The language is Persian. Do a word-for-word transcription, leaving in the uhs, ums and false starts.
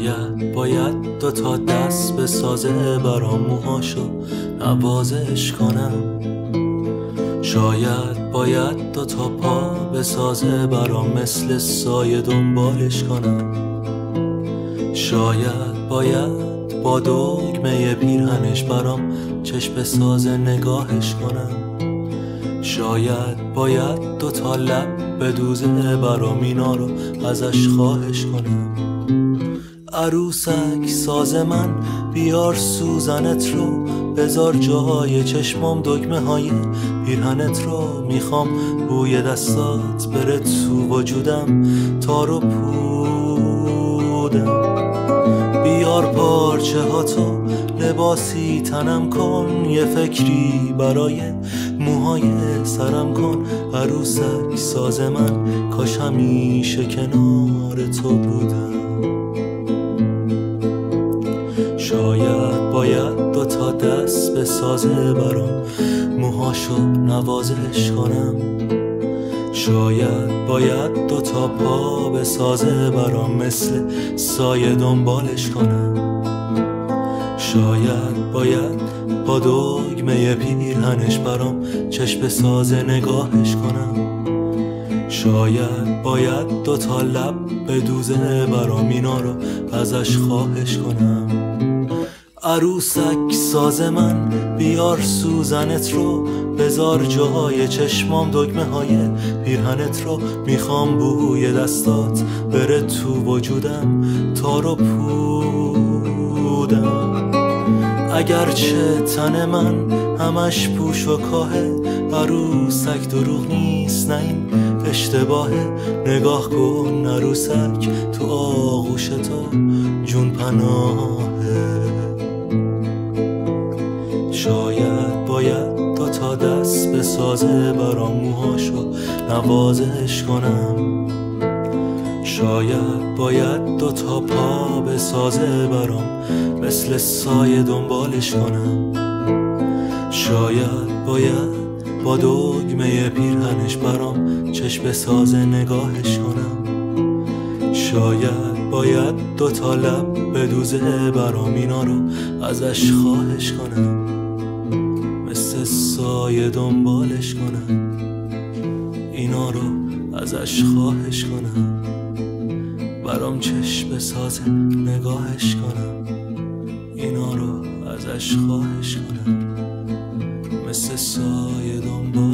شاید باید دو تا دست به سازه برام موهاشو نوازش کنم. شاید باید دو تا پا به سازه برام مثل سایه دنبالش کنم. شاید باید با دگمه پیرهنش برام چشم سازه نگاهش کنم. شاید باید دو تا لب به دوزه برام اینا رو ازش خواهش کنم. عروسک ساز من بیار سوزنت رو، بذار جای چشمام دگمه های پیرهنت رو. میخوام بوی دستات بره تو وجودم تا رو پودم. بیار پارچه هاتو لباسی تنم کن، یه فکری برای موهای سرم کن. عروسک ساز من کاش همیشه کنار تو بودم. شاید باید دو تا دست به سازه برام موهاشو نوازش کنم. شاید باید دو تا پا به سازه برام مثل سایه دنبالش کنم. شاید باید با دگمه پیرهنش برام چشم سازه نگاهش کنم. شاید باید دو تا لب به دوزه برام اینا رو ازش خواهش کنم. عروسک ساز من بیار سوزنت رو، بذار جای چشمام دگمه های پیرهنت رو. میخوام بوی دستات بره تو وجودم تا رو پودم. اگرچه تن من همش پوش و کاهه، عروسک دروغ نیست نه این اشتباهه. نگاه کن عروسک تو آغوش تو جون پناهه. شاید باید دو تا دست به سازه برام موهاشو نوازش کنم. شاید باید دو تا پا به سازه برام مثل سایه دنبالش کنم. شاید باید با دگمه پیرهنش برام چشم سازه نگاهش کنم. شاید باید دو تا لب به دوزه برام اینا رو ازش خواهش کنم. مثل سایه دنبالش کنم، اینا رو ازش خواهش کنم. برام چشم سازه نگاهش کنم، اینا رو ازش خواهش کنم. مثل سایه دنبالش